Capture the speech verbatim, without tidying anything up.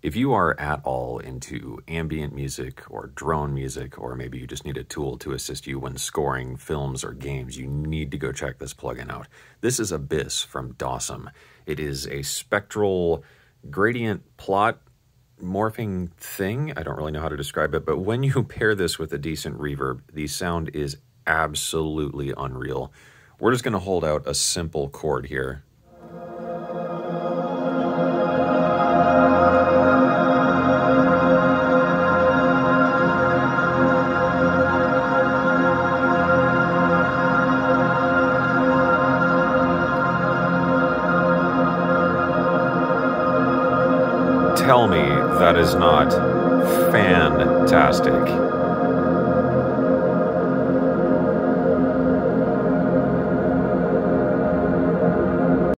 If you are at all into ambient music or drone music, or maybe you just need a tool to assist you when scoring films or games, you need to go check this plugin out. This is Abyss from DAWSOME. It is a spectral gradient plot morphing thing. I don't really know how to describe it, but when you pair this with a decent reverb, the sound is absolutely unreal. We're just going to hold out a simple chord here. Tell me that is not fantastic.